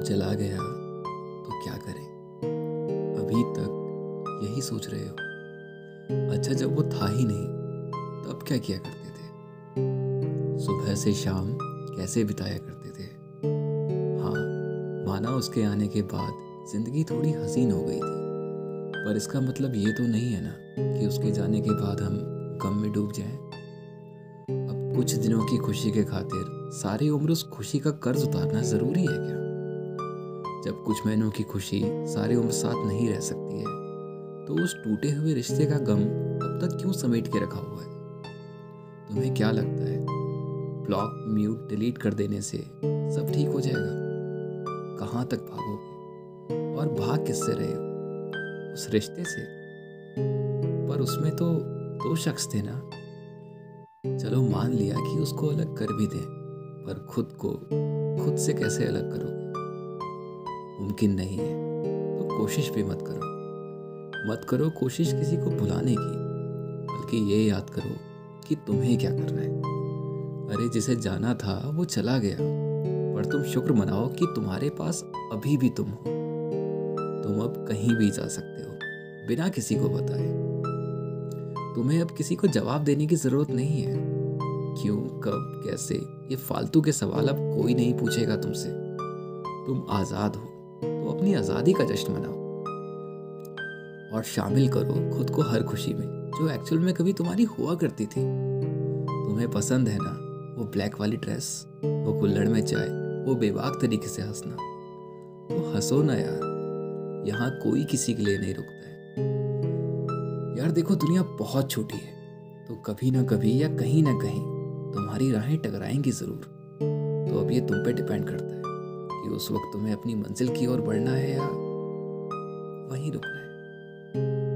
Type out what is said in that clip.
चला गया तो क्या करें? अभी तक यही सोच रहे हो? अच्छा, जब वो था ही नहीं तब क्या किया करते थे? सुबह से शाम कैसे बिताया करते थे? हाँ, माना उसके आने के बाद जिंदगी थोड़ी हसीन हो गई थी, पर इसका मतलब ये तो नहीं है ना कि उसके जाने के बाद हम गम में डूब जाएं। अब कुछ दिनों की खुशी के खातिर सारी उम्र उस खुशी का कर्ज उतारना जरूरी है क्या? जब कुछ महीनों की खुशी सारी उम्र साथ नहीं रह सकती है, तो उस टूटे हुए रिश्ते का गम अब तक क्यों समेट के रखा हुआ है? तुम्हें क्या लगता है ब्लॉक, म्यूट, डिलीट कर देने से सब ठीक हो जाएगा? कहाँ तक भागोगे और भाग किससे रहे हो? उस रिश्ते से? पर उसमें तो दो शख्स थे ना। चलो मान लिया कि उसको अलग कर भी दें, पर खुद को खुद से कैसे अलग करोगे? मुमकिन नहीं है, तो कोशिश भी मत करो। मत करो कोशिश किसी को भुलाने की, बल्कि ये याद करो कि तुम्हें क्या करना है। अरे, जिसे जाना था वो चला गया, पर तुम शुक्र मनाओ कि तुम्हारे पास अभी भी तुम हो। तुम अब कहीं भी जा सकते हो बिना किसी को बताए। तुम्हें अब किसी को जवाब देने की जरूरत नहीं है। क्यों, कब, कैसे, ये फालतू के सवाल अब कोई नहीं पूछेगा तुमसे। तुम आजाद हो, तो अपनी आजादी का जश्न मनाओ और शामिल करो खुद को हर खुशी में जो एक्चुअल में कभी तुम्हारी हुआ करती थी। तुम्हें पसंद है ना वो ब्लैक वाली ड्रेस, वो कुल्हड़ में चाय, वो बेबाक तरीके से हंसना? तो हंसो ना यार, यहाँ कोई किसी के लिए नहीं रुकता है। यार देखो, दुनिया बहुत छोटी है, तो कभी ना कभी या कहीं ना कहीं तुम्हारी राहें टकराएंगी जरूर। तो अब ये तुम पे डिपेंड करता है कि उस वक्त तुम्हें अपनी मंजिल की ओर बढ़ना है या वहीं रुकना है।